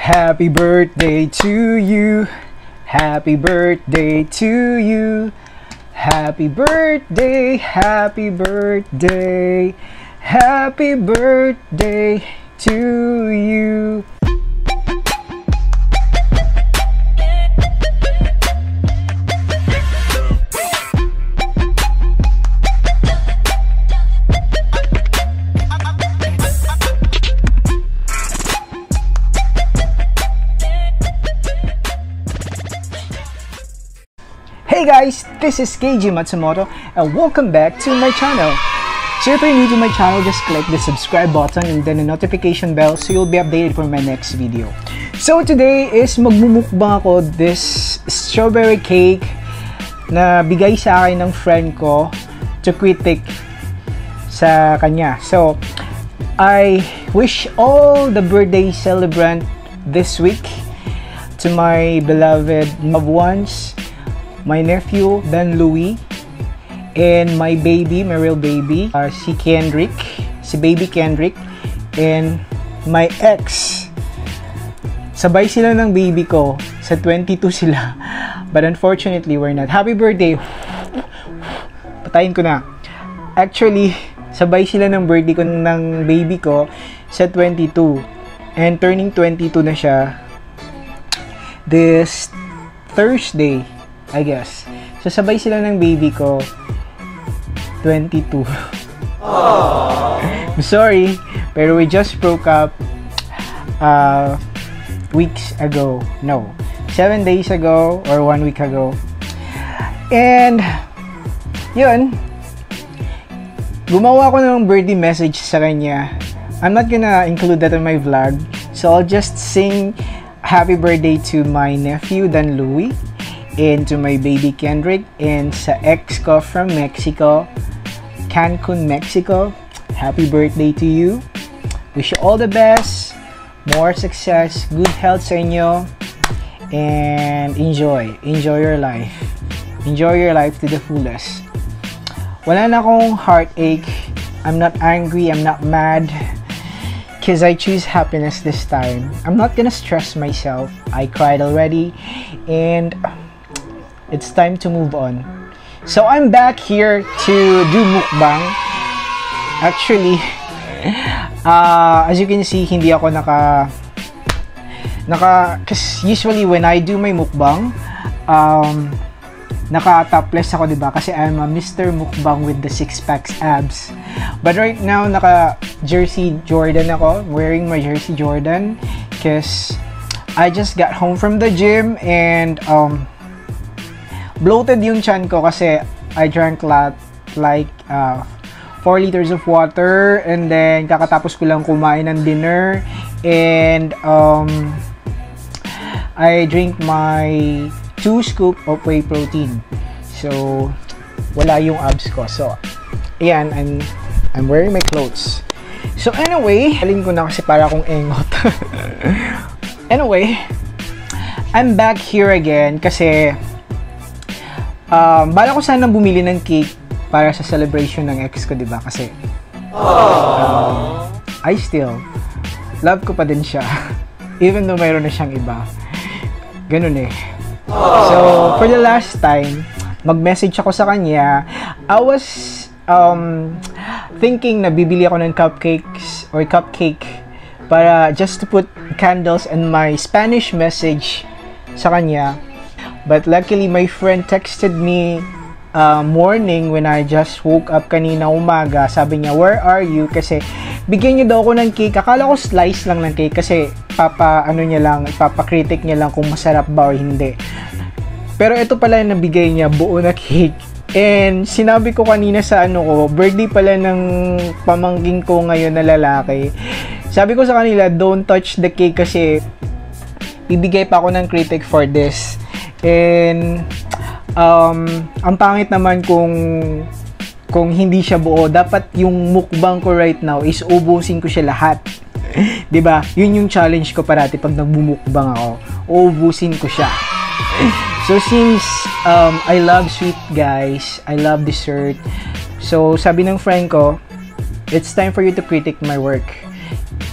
Happy birthday to you. Happy birthday to you. Happy birthday, happy birthday, happy birthday to you. Hey guys, this is Keiji Matsumoto and welcome back to my channel. So if you're new to my channel, just click the subscribe button and then the notification bell so you'll be updated for my next video. So today is magmumukbang ako this strawberry cake na bigay sa akin ng friend ko to critic sa kanya. So I wish all the birthday celebrant this week to my beloved loved ones, my nephew, Dan Louie, and my baby, my real baby, si Kendrick, si baby Kendrick, and my ex. Sabay sila ng baby ko, sa 22 sila, but unfortunately, we're not. Happy birthday! Patayin ko na. Actually, sabay sila ng birthday ko ng baby ko sa 22, and turning 22 na siya this Thursday, I guess. So, sabay sila ng baby ko 22. I'm sorry, pero we just broke up weeks ago. No, 7 days ago or 1 week ago. And yun, gumawa ko ng birthday message sa kanya. I'm not gonna include that in my vlog, so I'll just sing happy birthday to my nephew Dan Louie, and to my baby Kendrick, and sa ex ko from Mexico, Cancun, Mexico. Happy birthday to you. Wish you all the best, more success, good health sa inyo, and enjoy your life. Enjoy your life to the fullest. Wala na akong heartache. I'm not angry, I'm not mad, because I choose happiness this time. I'm not gonna stress myself. I cried already, and it's time to move on. So I'm back here to do mukbang. Actually, as you can see, hindi ako cause usually when I do my mukbang, naka-topless ako, diba? Kasi I'm a Mr. Mukbang with the 6-pack abs. But right now, naka-jersey Jordan ako. I'm wearing my jersey Jordan cause I just got home from the gym and bloated yung chan ko kasi I drank like 4 liters of water, and then kakatapos ko lang kumain ng dinner, and I drink my 2 scoop of whey protein. So wala yung abs ko. So ayan, I'm wearing my clothes. So anyway, halin ko na kasi para akong engot. Anyway, I'm back here again kasi bala ko sanang bumili ng cake para sa celebration ng ex ko, diba? Kasi I still love ko pa din siya even though mayroon na siyang iba. Ganun eh. So for the last time, mag-message ako sa kanya. I was thinking na bibili ako ng cupcakes or cupcake para just to put candles and my Spanish message sa kanya. But luckily, my friend texted me morning when I just woke up kanina umaga. Sabi niya, where are you? Kasi bigyan niyo daw ako ng cake. Akala ko slice lang ng cake kasi ipapakritik niya lang kung masarap ba o hindi. Pero ito pala yung nabigay niya, buo na cake. And sinabi ko kanina sa birthday pala ng pamangking ko ngayon na lalaki. Sabi ko sa kanila, don't touch the cake kasi bibigay pa ako ng critic for this. And ang pangit naman kung hindi siya buo. Dapat yung mukbang ko right now is ubusin ko siya lahat. 'Di ba? Yun yung challenge ko parati pag nagbumukbang ako. Ubusin ko siya. So since I love sweet, guys, I love dessert. So sabi ng friend ko, it's time for you to critic my work.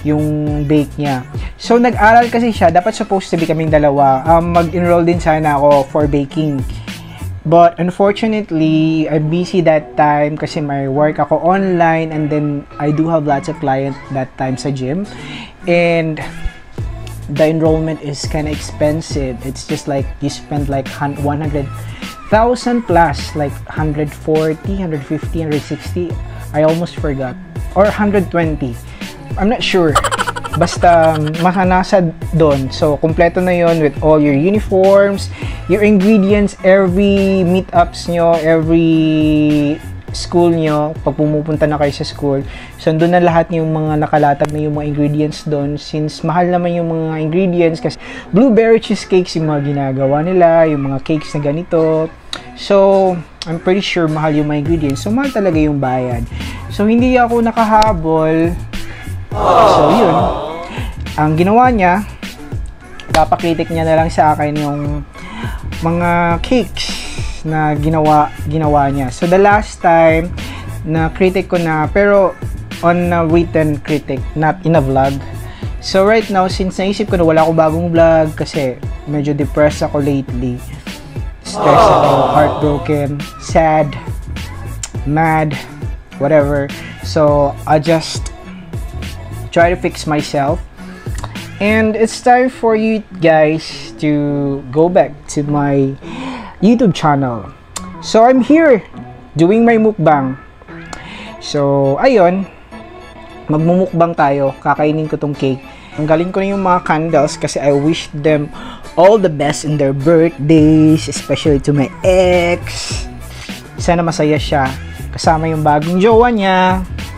yung bake niya. So, nag-aral kasi siya. Dapat supposed to be kaming dalawa. Mag-enroll din sana ako for baking. But, unfortunately, I'm busy that time kasi may work ako online and then I do have lots of clients that time sa gym. And the enrollment is kind of expensive. It's just like you spend like 100,000 plus, like 140, 150, 160. I almost forgot. Or 120. I'm not sure. Basta makanasa doon. So, kompleto na yon with all your uniforms, your ingredients, every meetups nyo, every school nyo, pag pumupunta na kayo sa school. So, doon na lahat yung mga nakalatag na yung mga ingredients doon. Since mahal naman yung mga ingredients kasi blueberry cheesecakes yung mga ginagawa nila, yung mga cakes na ganito. So, I'm pretty sure mahal yung mga ingredients. So, mahal talaga yung bayad. So, hindi ako nakahabol. So, yun. Ang ginawa niya, papakritik niya na lang sa akin yung mga cakes na ginawa niya. So, the last time na critic ko na, pero on a written critic, not in a vlog. So, right now, since naisip ko na wala akong bagong vlog kasi medyo depressed ako lately. Stressed ako, heartbroken, sad, mad, whatever. So, I just try to fix myself. And it's time for you guys to go back to my YouTube channel. So, I'm here doing my mukbang. So, ayun. Magmumukbang tayo. Kakainin ko tong cake. Tanggalin ko na yung mga candles kasi I wish them all the best in their birthdays, especially to my ex. Sana masaya siya. Kasama yung bagong jowa niya.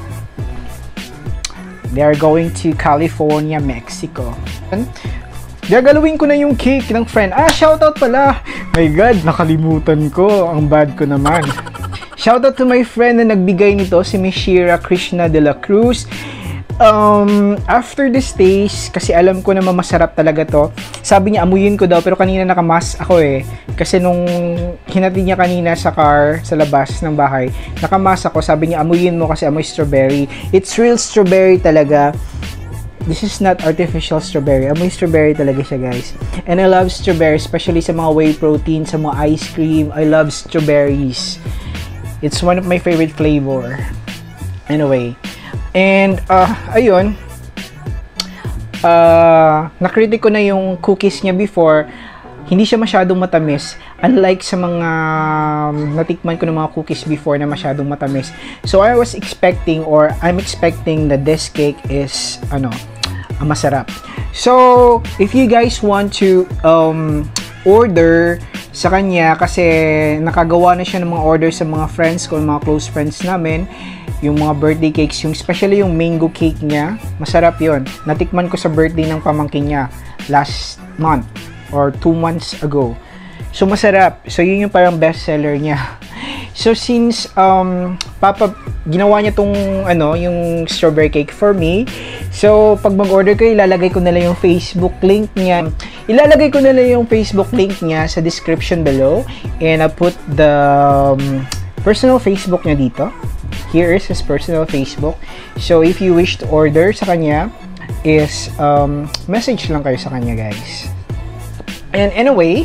They are going to California, Mexico. Gagalawin ko na yung cake ng friend. Shoutout pala! My God, nakalimutan ko. Ang bad ko naman. Shoutout to my friend na nagbigay nito, si Miss Sierra Dela Cruz. After this taste, kasi alam ko na masarap talaga to. Sabi niya, amuyin ko daw, pero kanina nakamask ako eh. Kasi nung hinatid niya kanina sa car, sa labas ng bahay, nakamask ako. Sabi niya, amuyin mo kasi amoy strawberry. It's real strawberry talaga. This is not artificial strawberry. Amoy strawberry talaga siya, guys. And I love strawberry, especially sa mga whey protein, sa mga ice cream. I love strawberries. It's one of my favorite flavor. Anyway. And, ayun. Nakritik ko na yung cookies niya before. Hindi siya masyadong matamis. Unlike sa mga natikman ko ng mga cookies before na masyadong matamis. So, I was expecting or I'm expecting that this cake is, masarap. So, if you guys want to order sa kanya, kasi nakagawa na siya ng mga order sa mga friends ko, mga close friends namin, yung mga birthday cakes, yung especially yung mango cake niya, masarap yon. Natikman ko sa birthday ng pamangkin niya last month or 2 months ago. So, masarap. So, yun yung parang best seller niya. So, since ginawa niya tong yung strawberry cake for me, so, pag mag-order kayo, ilalagay ko na lang yung Facebook link niya. Ilalagay ko na lang yung Facebook link niya sa description below. And I'll put the personal Facebook niya dito. Here is his personal Facebook. So, if you wish to order sa kanya, is message lang kayo sa kanya, guys. And anyway,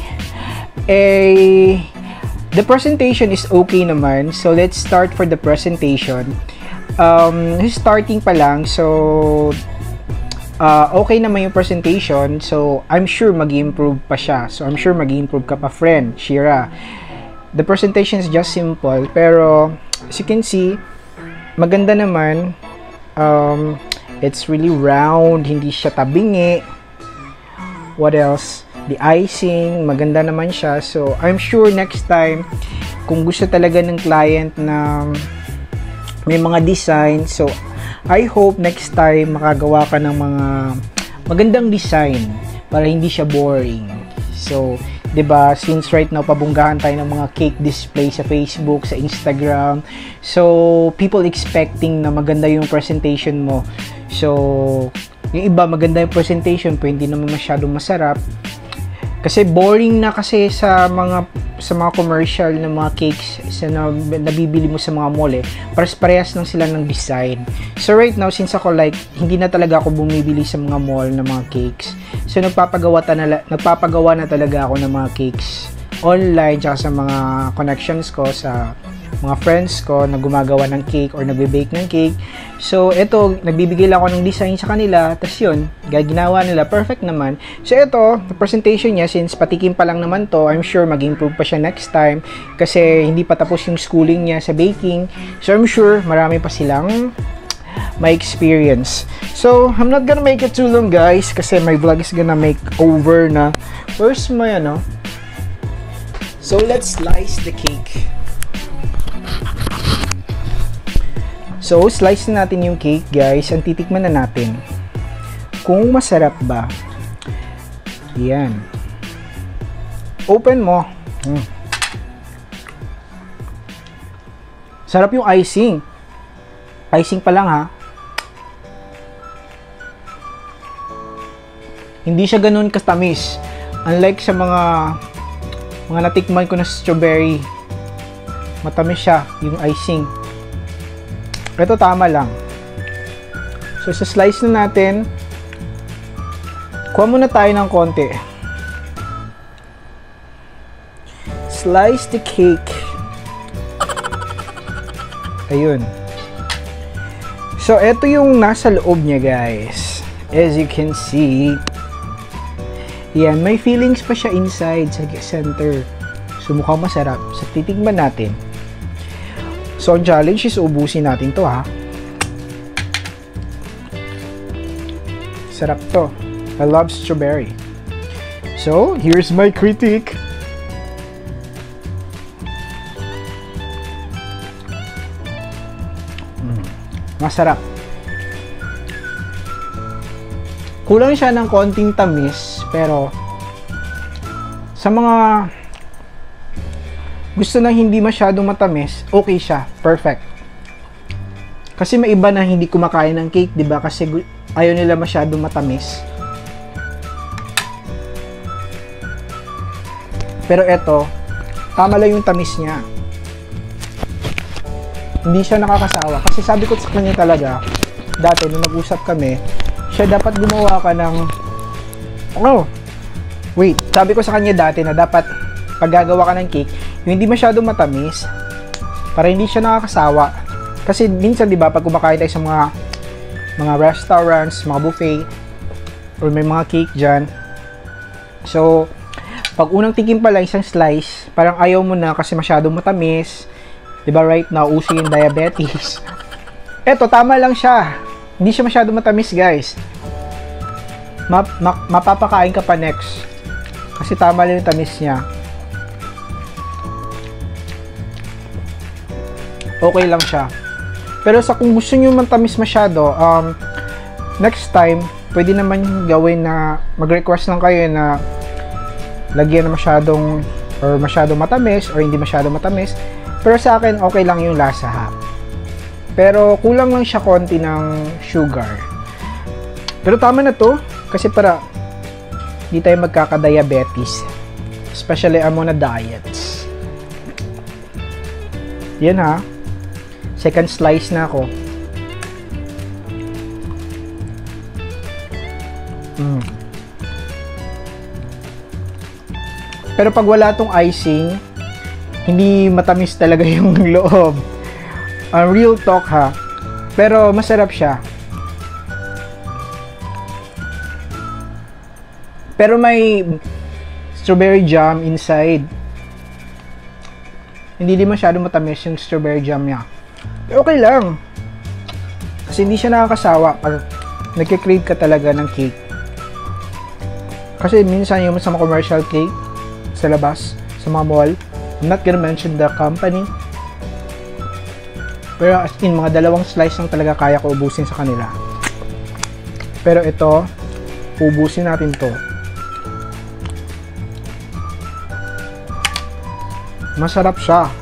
the presentation is okay naman. So, let's start for the presentation. Starting pa lang. So, okay naman yung presentation. So, I'm sure mag-improve pa siya. So, I'm sure mag-improve ka pa, friend, Shira. The presentation is just simple. Pero, as you can see, maganda naman. It's really round. Hindi siya tabingi. What else? The icing, maganda naman siya. So, I'm sure next time, kung gusto talaga ng client na may mga design, so, I hope next time makagawa ka ng mga magandang design para hindi siya boring. So, 'di ba, since right now pabunggahan tayo ng mga cake display sa Facebook, sa Instagram. So, people expecting na maganda yung presentation mo. So, yung iba maganda yung presentation pero hindi naman masyadong masarap. Kasi boring na kasi sa mga commercial na mga cakes na nabibili mo sa mga mall eh. Parehas lang sila ng design. So right now, since ako like, hindi na talaga ako bumibili sa mga mall ng mga cakes. So nagpapagawa na talaga ako ng mga cakes online tsaka sa mga connections ko, sa mga friends ko na gumagawa ng cake or nagbe-bake ng cake. So, ito, nagbibigay lang ako ng design sa kanila. Tapos yun, ginawa nila. Perfect naman. So, ito, the presentation niya, since patikim pa lang naman to, I'm sure mag-improve pa siya next time. Kasi hindi pa tapos yung schooling niya sa baking. So, I'm sure marami pa silang may experience. So, I'm not gonna make it too long, guys. Kasi my vlog is gonna make over na. Where's my ano? So, let's slice the cake. So, slice na natin yung cake, guys. Ang titikman na natin kung masarap ba. Yan. Open mo. Sarap yung icing. Icing pa lang, ha. Hindi siya ganun katamis. Unlike sa mga natikman ko na strawberry. Matamis siya, yung icing. Ito tama lang. So, sa slice na natin, kuha muna tayo ng konti. Slice the cake. Ayun. So, ito yung nasa loob niya, guys. As you can see, yan, may feelings pa siya inside sa center. So, mukhang masarap. So, titigman natin. So, ang challenge is ubusin natin to, ha. Sarap to. I love strawberry. So, here's my critique. Masarap. Kulang siya ng konting tamis, pero sa mga gusto na hindi masyadong matamis, okay siya. Perfect. Kasi may iba na hindi kumakain ng cake, 'di ba? Kasi ayaw nila masyadong matamis. Pero eto, tama lang yung tamis niya. Hindi siya nakakasawa. Kasi sabi ko sa kanya talaga, dati nung nag-usap kami, siya dapat gumawa ka ng sabi ko sa kanya dati na dapat pag gagawa ka ng cake, yung hindi masyadong matamis para hindi siya nakakasawa. Kasi minsan, di ba, pag kumakain tayo sa mga restaurants, mga buffet, or may mga cake dyan, so pag unang tikim pala isang slice, parang ayaw mo na kasi masyadong matamis. Di ba, right now uso yung diabetes. Eto, tama lang siya. Hindi siya masyadong matamis, guys. Mapapakain ka pa next. Kasi tama lang yung tamis niya. Okay lang siya. Pero sa kung gusto nyo mantamis masyado, next time, pwede naman gawin na mag-request lang kayo na lagyan na masyadong matamis or hindi masyadong matamis. Pero sa akin, okay lang yung lasa, ha. Pero kulang lang siya konti ng sugar. Pero tama na to, kasi para hindi tayo magkaka-diabetes. Especially I'm on a diet. Yan, ha. Second slice na ako. Pero pag wala tong icing, hindi matamis talaga yung loob. Real talk, ha. Pero masarap siya. Pero may strawberry jam inside. Hindi din masyado matamis yung strawberry jam niya. Okay lang. Kasi hindi siya nakakasawa pag nagke-crave ka talaga ng cake. Kasi minsan yung sa mga commercial cake sa labas, sa mga mall, I'm not gonna mention the company. Pero as in, mga dalawang slice lang talaga kaya ko ubusin sa kanila. Pero ito, ubusin natin to. Masarap siya.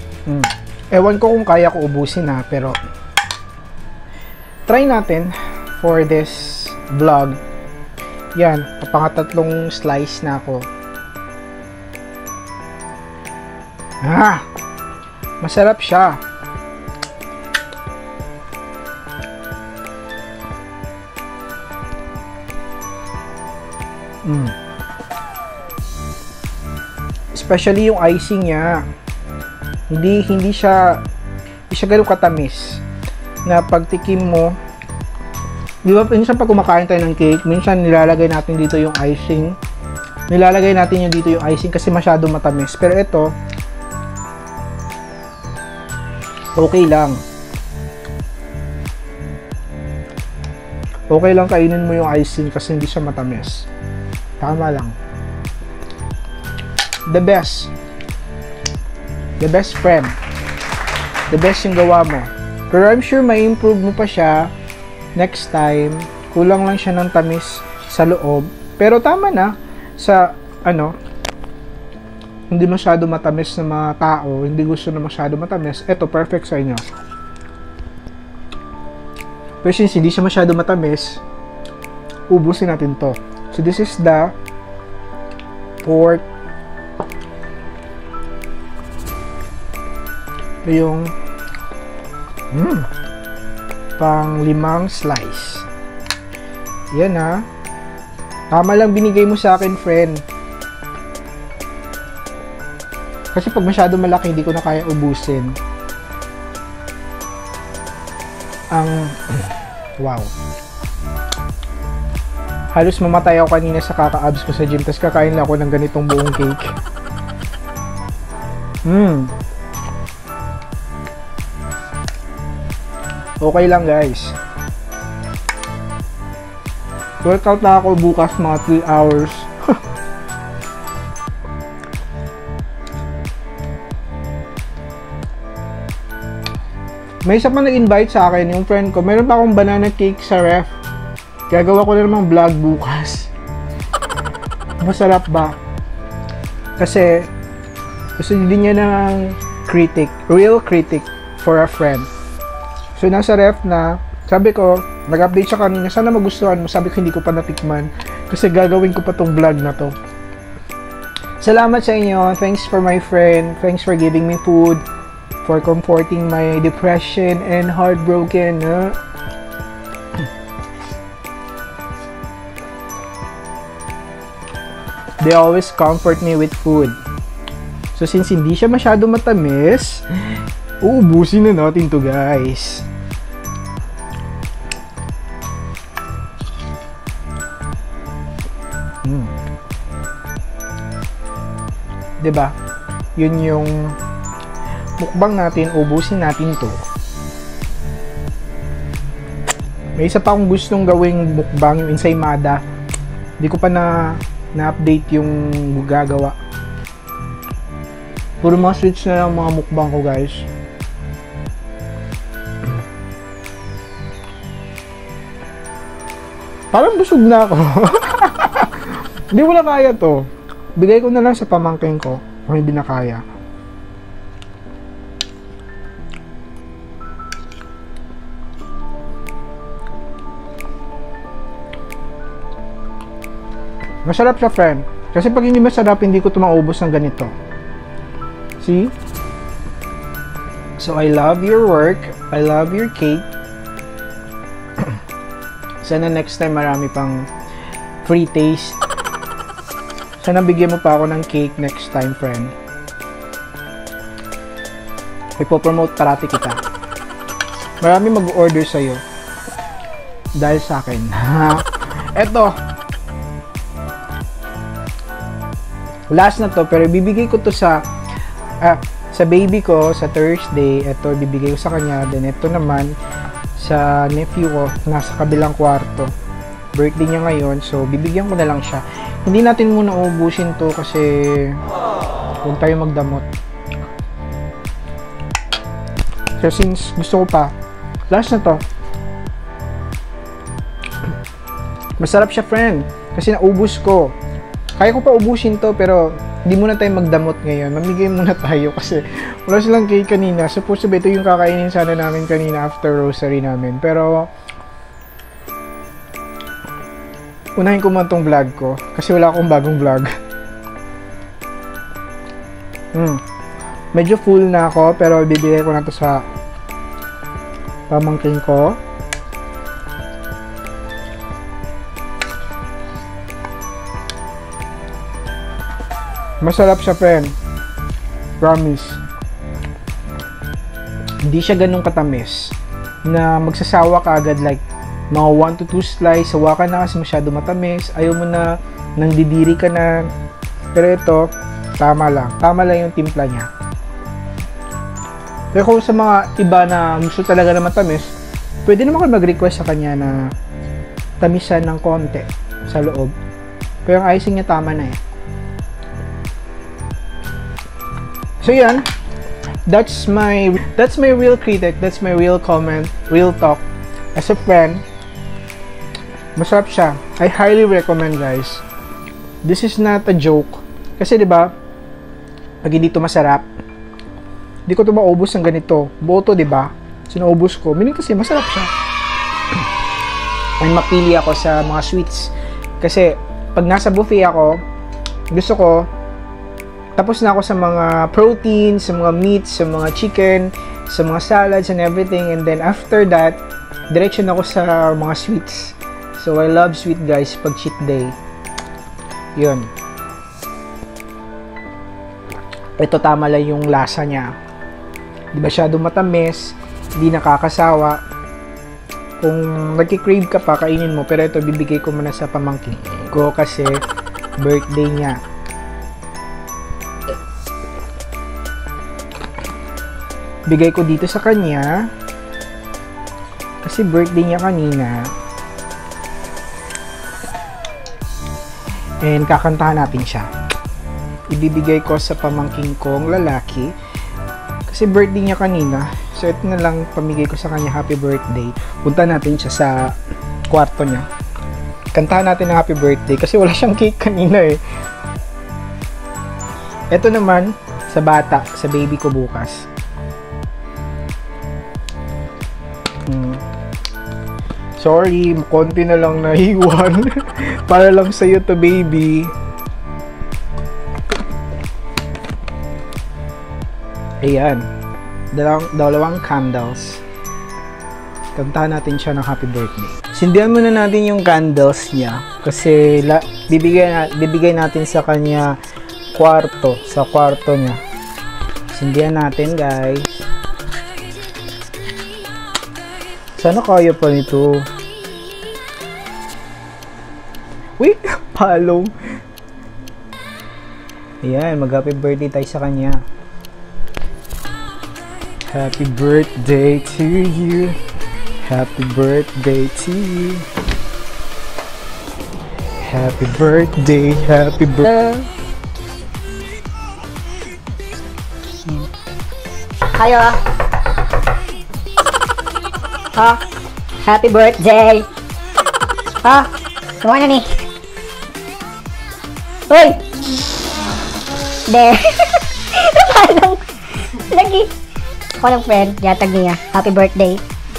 Ewan ko kung kaya ko ubusin, ha, pero try natin. for this vlog. Yan, pangatlong slice na ako. Masarap siya. Especially yung icing niya. Hindi siya ganun katamis. Na pagtikim mo, di ba, minsan pag kumakain tayo ng cake, minsan nilalagay natin dito yung icing. Nilalagay natin yung dito yung icing kasi masyado matamis. Pero ito, okay lang. Okay lang kainin mo yung icing kasi hindi siya matamis. Tama lang. The best. The best friend. The best yung gawa mo. Pero I'm sure may improve mo pa siya next time. Kulang lang siya ng tamis sa loob. Pero tama na sa hindi masyado matamis na mga tao, hindi gusto na masyado matamis. Ito, perfect sa inyo. Pero since hindi siya masyado matamis, ubusin natin to. So this is the pork. Ito yung pang 5 slice. Yan ha. Tama lang binigay mo sa akin, friend. Kasi pag masyado malaki, hindi ko na kaya ubusin. Wow. Halos mamatay ako kanina sa kaka-abs ko sa gym, tapos kakain lang ako ng ganitong buong cake. Okay lang, guys. Workout na ako bukas mga 3 hours. May isa pa nag-invite sa akin, yung friend ko. Meron pa akong banana cake sa ref. Gagawa ko na namang vlog bukas. Masarap ba? Kasi gusto din niya ng critic, real critic for a friend. So nasa ref na, sabi ko, nag-update siya kanina, sana magustuhan mo. Sabi ko, hindi ko pa natikman kasi gagawin ko pa tong vlog na to. Salamat sa inyo. Thanks for my friend. Thanks for giving me food, for comforting my depression and heartbroken. They always comfort me with food. So since hindi siya masyado matamis, uubusin na natin to, guys. Diba? Yun yung mukbang natin, ubusin natin to. May isa pa akong gustong gawing mukbang, yung ensaymada. Hindi ko pa na-update yung gagawa. Puro mga switch na lang mga mukbang ko, guys. Parang busog na ako. Hindi mo na kaya to. Bigay ko na lang sa pamangkin ko kung hindi na kaya. Masarap siya, friend. Kasi pag hindi masarap, hindi ko ito maubos ng ganito. See? So, I love your work. I love your cake. Sana next time marami pang free taste. Sana bigyan mo pa ako ng cake next time, friend. Ipopromote parati kita. Marami mag-order sa'yo. Dahil sa akin. Eto. Last na to, pero bibigay ko to sa baby ko sa Thursday. Ito, bibigay ko sa kanya. Then ito naman sa nephew ko, nasa kabilang kwarto. Birthday niya ngayon, so bibigyan ko na lang siya. Hindi natin muna uubusin to kasi huwag tayo magdamot. So since gusto ko pa, last na to. Masarap siya, friend, kasi naubos ko. Kaya ko pa ubusin to, pero hindi muna tayo magdamot ngayon. Mamigay muna tayo kasi wala silang cake kanina. Supposed to be ito yung kakainin sana namin kanina after rosary namin. Pero unahin ko man tong vlog ko kasi wala akong bagong vlog. Medyo full na ako pero bibigay ko na to sa pamangkin ko. Masarap siya, friend. Promise. Hindi siya ganun katamis na magsasawa ka agad, like mga 1 to 2 slice, sawa ka na kasi masyado matamis, ayaw mo na, nang didiri ka na. Pero ito, tama lang yung timpla niya. Pero kung sa mga iba na gusto talaga na matamis, pwede naman kayo mag-request sa kanya na tamisan ng konti sa loob. Pero yung icing niya tama na eh. So yan, that's my real critic, that's my real comment, real talk. As a friend, masarap siya. I highly recommend, guys. This is not a joke. Kasi 'di ba? Pag hindi to masarap, hindi ko to maubos ng ganito. Buo to, 'di ba? Sinaubos ko. Meaning kasi masarap siya. And mapili ako sa mga sweets. Kasi pag nasa buffet ako, gusto ko tapos na ako sa mga protein, sa mga meat, sa mga chicken, sa mga salads and everything. And then after that, diretso na ako sa mga sweets. So I love sweet, guys, pag cheat day. Yun. Ito tama lang yung lasa niya. Di masyado matamis, di nakakasawa. Kung nagki-crave ka pa, kainin mo. Pero ito, bibigay ko muna sa pamangkin ko kasi birthday niya. Bigay ko dito sa kanya kasi birthday niya kanina. And kakantahan natin siya. Ibibigay ko sa pamangkin kong lalaki kasi birthday niya kanina. So ito na lang pamigay ko sa kanya, happy birthday. Punta natin siya sa kwarto niya. Kantahan natin ng happy birthday kasi wala siyang cake kanina eh. Ito naman sa bata, sa baby ko bukas. Sorry, konti na lang naiwan. Para lang sa'yo to, baby. Ayan. Dalawang candles. Kantahan natin siya ng happy birthday. Sindihan muna natin yung candles niya. Kasi bibigay natin sa kanya kwarto. Sa kwarto niya. Sindihan natin, guys. Sana kaya pa nito. Wait, palong. Ayan, mag-happy birthday tayo sa kanya. Happy birthday to you. Happy birthday to you. Happy birthday, happy birthday. Ayo. Ha? Happy birthday! Ha? Kumana nih? Uy! There! Parang lagi. Ako ng friend, yatag niya. Happy birthday.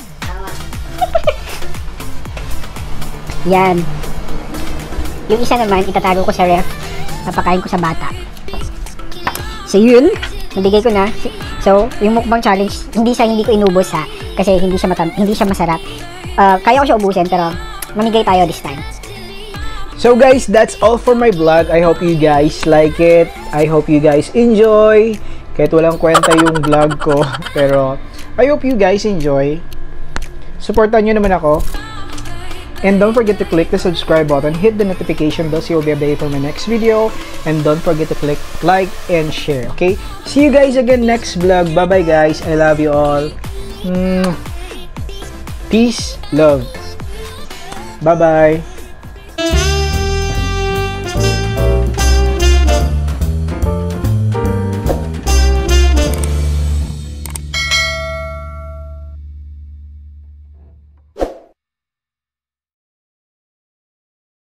Yan. Yung isa naman, itatago ko sa ref. Papakain ko sa bata. So yun, nabigay ko na. So, yung mukbang challenge, hindi ko inubos ha. Kasi hindi siya masarap. Kaya ko siya ubusin pero mamigay tayo this time. So guys, that's all for my vlog. I hope you guys like it. I hope you guys enjoy. Kahit walang kwenta yung vlog ko. Pero I hope you guys enjoy. Supportan nyo naman ako. And don't forget to click the subscribe button. Hit the notification bell so you'll be updated for my next video. And don't forget to click like and share. Okay? See you guys again next vlog. Bye bye guys. I love you all. Peace, love. Bye bye.